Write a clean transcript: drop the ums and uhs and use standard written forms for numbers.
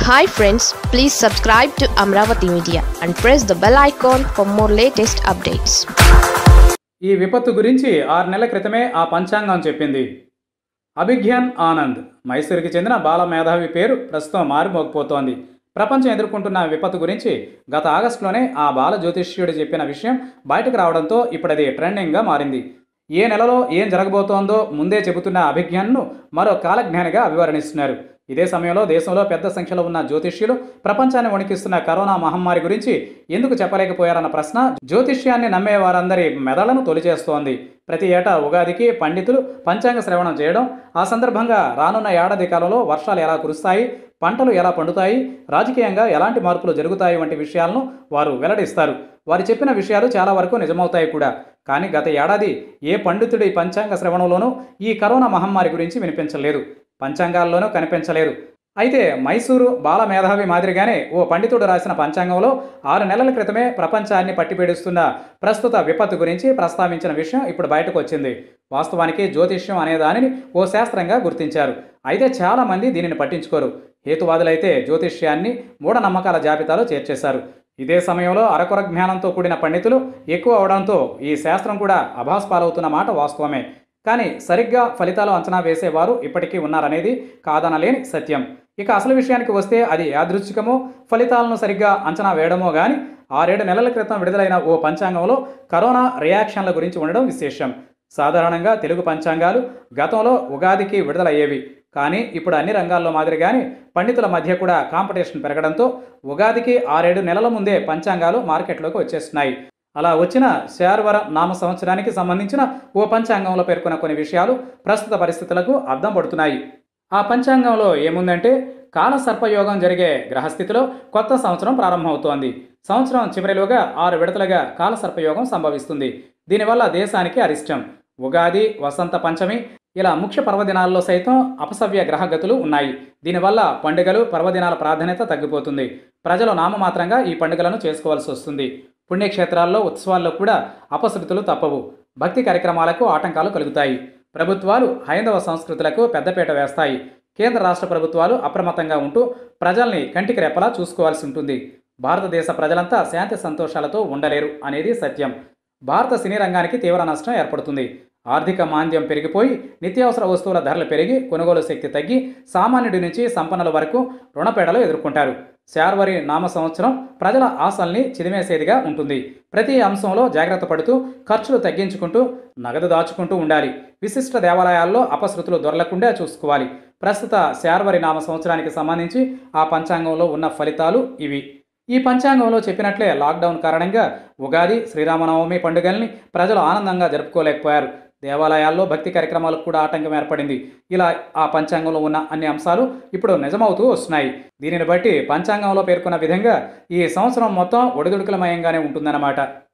Hi friends, please subscribe to Amaravathi Media and press the bell icon for more latest updates. ఈ విపత్తు గురించి 6 నెలల క్రితమే ఆ పంచాంగం చెప్పింది. అభిజ్ఞాన్ ఆనంద్ మైసూరుకి చెందిన బాల మేధావి పేరు ప్రస్తుతం మారుమోగిపోతోంది. ప్రపంచం ఎదుర్కొంటున్న విపత్తు గురించి గత ఆగస్టులోనే ఆ బాల జ్యోతిష్యుడు చెప్పిన విషయం బయటకు రావడంతో ఇప్పుడది ట్రెండింగ్గా మారింది. ఏ నెలలో ఏం జరగబోతోందో ముందే చెబుతున్న అభిజ్ఞాన్ను మరో కాలజ్ఞానిగా అభివర్ణిస్తున్నారు. ఇదే సమయంలో దేశంలో పెద్ద సంఖ్యలో ఉన్న జ్యోతిష్యులు ప్రపంచాన్ని వణికిస్తున్న కరోనా మహమ్మారి గురించి ఎందుకు చెప్పలేకపోయారన్న ప్రశ్న జ్యోతిష్యాన్ని నమ్మే వారందరి మెదళ్లను తొలిచేస్తోంది. ప్రతి ఏటా ఉగాదికి పండితులు పంచాంగ శ్రవణం చేయడం, ఆ సందర్భంగా రానున్న ఏడాది కాలంలో వర్షాలు ఎలా కురుస్తాయి, పంటలు ఎలా పండుతాయి, రాజకీయంగా ఎలాంటి మార్పులు జరుగుతాయి వంటి విషయాలను వారు వెల్లడిస్తారు. వారు చెప్పిన విషయాలు చాలా వరకు నిజమవుతాయి కూడా. కానీ గత ఏడాది ఏ పండితుడి పంచాంగ శ్రవణంలోనూ ఈ కరోనా మహమ్మారి గురించి వినిపించలేదు, పంచాంగాల్లోనూ కనిపించలేదు. అయితే మైసూరు బాల మేధావి మాదిరిగానే ఓ పండితుడు రాసిన పంచాంగంలో 6 నెలల క్రితమే ప్రపంచాన్ని పట్టిపీడిస్తున్న ప్రస్తుత విపత్తు గురించి ప్రస్తావించిన విషయం ఇప్పుడు బయటకు వచ్చింది. వాస్తవానికి జ్యోతిష్యం అనే దానిని ఓ శాస్త్రంగా గుర్తించారు. అయితే చాలామంది దీనిని పట్టించుకోరు. హేతువాదులైతే జ్యోతిష్యాన్ని మూఢనమ్మకాల జాబితాలో చేర్చేశారు. ఇదే సమయంలో అరకొర జ్ఞానంతో కూడిన పండితులు ఎక్కువ అవడంతో ఈ శాస్త్రం కూడా అభాస్పాలవుతున్న మాట వాస్తవమే. కానీ సరిగ్గా ఫలితాలు అంచనా వేసేవారు ఇప్పటికీ ఉన్నారనేది కాదనలేని సత్యం. ఇక అసలు విషయానికి వస్తే అది యాదృచ్ఛికమో, ఫలితాలను సరిగ్గా అంచనా వేయడమో కానీ 6-7 నెలల క్రితం విడుదలైన ఓ పంచాంగంలో కరోనా రియాక్షన్ల గురించి ఉండడం విశేషం. సాధారణంగా తెలుగు పంచాంగాలు గతంలో ఉగాదికి విడుదలయ్యేవి. కానీ ఇప్పుడు అన్ని రంగాల్లో మాదిరిగానే పండితుల మధ్య కూడా కాంపిటీషన్ పెరగడంతో ఉగాదికి 6-7 నెలల ముందే పంచాంగాలు మార్కెట్లోకి వచ్చేస్తున్నాయి. అలా వచ్చిన శార్వర నామ సంవత్సరానికి సంబంధించిన ఓ పంచాంగంలో పేర్కొన్న కొన్ని విషయాలు ప్రస్తుత పరిస్థితులకు అద్దం పడుతున్నాయి. ఆ పంచాంగంలో ఏముందంటే, కాలసర్పయోగం జరిగే గ్రహస్థితిలో కొత్త సంవత్సరం ప్రారంభమవుతోంది. సంవత్సరం చివరిలోగా 6 విడతలుగా కాలసర్పయోగం సంభవిస్తుంది. దీనివల్ల దేశానికి అరిష్టం. ఉగాది, వసంత పంచమి ఇలా ముఖ్య పర్వదినాల్లో సైతం అపసవ్య గ్రహగతులు ఉన్నాయి. దీనివల్ల పండుగలు, పర్వదినాల ప్రాధాన్యత తగ్గిపోతుంది. ప్రజలు నామమాత్రంగా ఈ పండుగలను చేసుకోవాల్సి వస్తుంది. పుణ్యక్షేత్రాల్లో, ఉత్సవాల్లో కూడా అపశృతులు తప్పవు. భక్తి కార్యక్రమాలకు ఆటంకాలు కలుగుతాయి. ప్రభుత్వాలు హైందవ సంస్కృతులకు పెద్దపీట వేస్తాయి. కేంద్ర రాష్ట్ర ప్రభుత్వాలు అప్రమత్తంగా ఉంటూ ప్రజల్ని కంటికి రెప్పలా చూసుకోవాల్సి ఉంటుంది. భారతదేశ ప్రజలంతా శాంతి సంతోషాలతో ఉండలేరు అనేది సత్యం. భారత సినీ రంగానికి తీవ్ర నష్టం ఏర్పడుతుంది. ఆర్థిక మాంద్యం పెరిగిపోయి నిత్యావసర వస్తువుల ధరలు పెరిగి కొనుగోలు శక్తి తగ్గి సామాన్యుడి నుంచి సంపన్నుల వరకు రుణపేడలు ఎదుర్కొంటారు. శార్వరి నామ సంవత్సరం ప్రజల ఆశల్ని చిదిమేసేదిగా ఉంటుంది. ప్రతి అంశంలో జాగ్రత్త పడుతూ ఖర్చులు తగ్గించుకుంటూ నగదు దాచుకుంటూ ఉండాలి. విశిష్ట దేవాలయాల్లో అపశృతులు దొరలకుండా చూసుకోవాలి. ప్రస్తుత శార్వరి నామ సంవత్సరానికి సంబంధించి ఆ పంచాంగంలో ఉన్న ఫలితాలు ఇవి. ఈ పంచాంగంలో చెప్పినట్లే లాక్డౌన్ కారణంగా ఉగాది, శ్రీరామనవమి పండుగల్ని ప్రజలు ఆనందంగా జరుపుకోలేకపోయారు. దేవాలయాల్లో భక్తి కార్యక్రమాలకు కూడా ఆటంకం ఏర్పడింది. ఇలా ఆ పంచాంగంలో ఉన్న అన్ని అంశాలు ఇప్పుడు నిజమవుతూ వస్తున్నాయి. దీనిని బట్టి పంచాంగంలో పేర్కొన్న విధంగా ఈ సంవత్సరం మొత్తం ఒడిదుడుకులమయంగానే ఉంటుందన్నమాట.